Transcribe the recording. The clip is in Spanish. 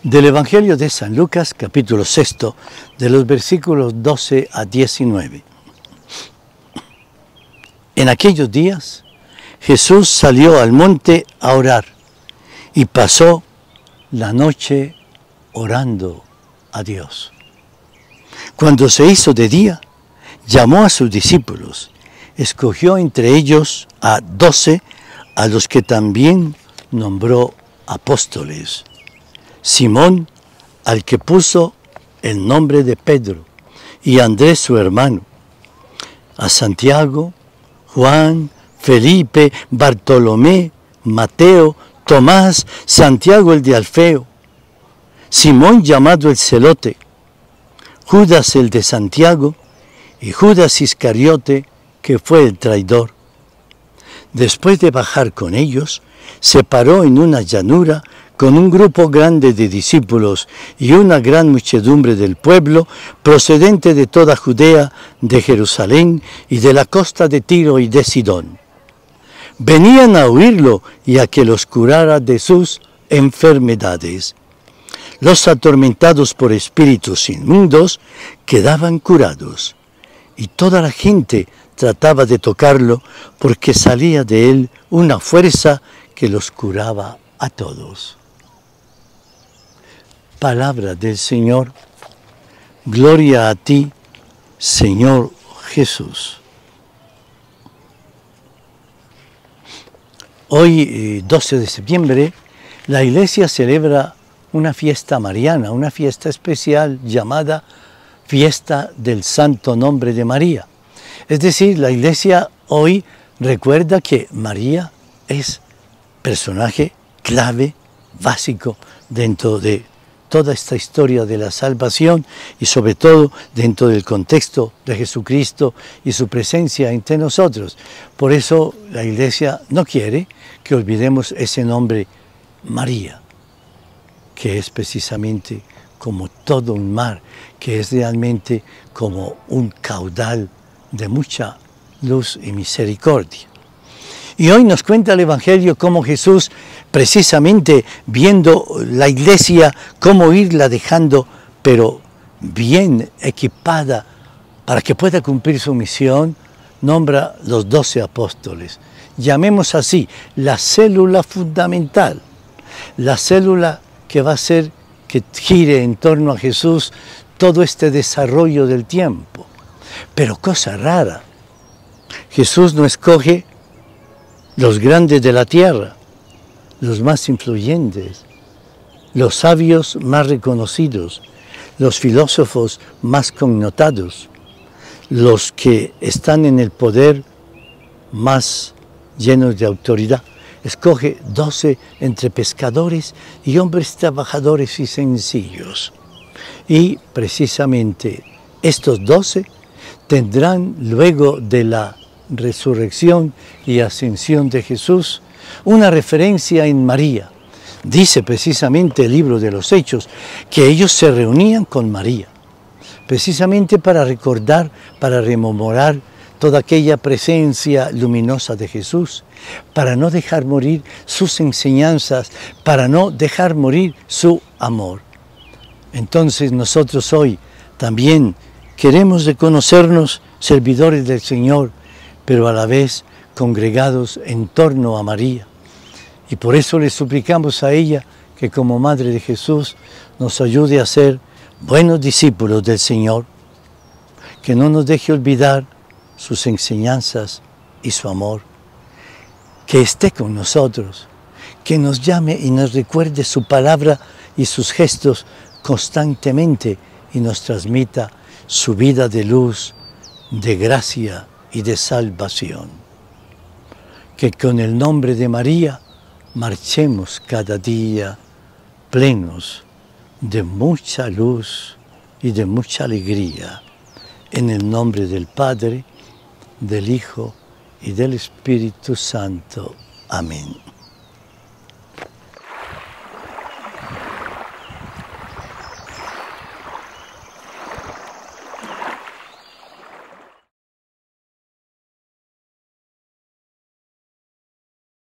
Del Evangelio de San Lucas, capítulo 6, de los versículos 12 a 19. En aquellos días, Jesús salió al monte a orar y pasó la noche orando a Dios. Cuando se hizo de día, llamó a sus discípulos, escogió entre ellos a 12, a los que también nombró apóstoles. Simón, al que puso el nombre de Pedro, y Andrés su hermano, a Santiago, Juan, Felipe, Bartolomé, Mateo, Tomás, Santiago el de Alfeo, Simón llamado el Celote, Judas el de Santiago y Judas Iscariote, que fue el traidor. Después de bajar con ellos, se paró en una llanura con un grupo grande de discípulos y una gran muchedumbre del pueblo, procedente de toda Judea, de Jerusalén y de la costa de Tiro y de Sidón. Venían a oírlo y a que los curara de sus enfermedades. Los atormentados por espíritus inmundos quedaban curados, y toda la gente trataba de tocarlo porque salía de él una fuerza que los curaba a todos. Palabra del Señor. Gloria a ti, Señor Jesús. Hoy, 12 de septiembre, la Iglesia celebra una fiesta mariana, una fiesta especial llamada Fiesta del Santo Nombre de María. Es decir, la Iglesia hoy recuerda que María es personaje clave, básico dentro de toda esta historia de la salvación y sobre todo dentro del contexto de Jesucristo y su presencia entre nosotros. Por eso la Iglesia no quiere que olvidemos ese nombre María, que es precisamente como todo un mar, que es realmente como un caudal de mucha luz y misericordia. Y hoy nos cuenta el Evangelio cómo Jesús, precisamente viendo la iglesia, cómo irla dejando, pero bien equipada para que pueda cumplir su misión, nombra los 12 apóstoles. Llamemos así, la célula fundamental, la célula que va a hacer que gire en torno a Jesús todo este desarrollo del tiempo. Pero cosa rara, Jesús no escoge los grandes de la tierra, los más influyentes, los sabios más reconocidos, los filósofos más connotados, los que están en el poder más llenos de autoridad. Escoge 12 entre pescadores y hombres trabajadores y sencillos. Y precisamente estos 12 tendrán luego de la resurrección y ascensión de Jesús una referencia en María. Dice precisamente el libro de los Hechos que ellos se reunían con María, precisamente para recordar, para rememorar toda aquella presencia luminosa de Jesús, para no dejar morir sus enseñanzas, para no dejar morir su amor. Entonces nosotros hoy también queremos reconocernos servidores del Señor, pero a la vez congregados en torno a María. Y por eso le suplicamos a ella que como Madre de Jesús nos ayude a ser buenos discípulos del Señor, que no nos deje olvidar sus enseñanzas y su amor, que esté con nosotros, que nos llame y nos recuerde su palabra y sus gestos constantemente y nos transmita su vida de luz, de gracia y de salvación. Que con el nombre de María marchemos cada día plenos de mucha luz y de mucha alegría. En el nombre del Padre, del Hijo y del Espíritu Santo. Amén.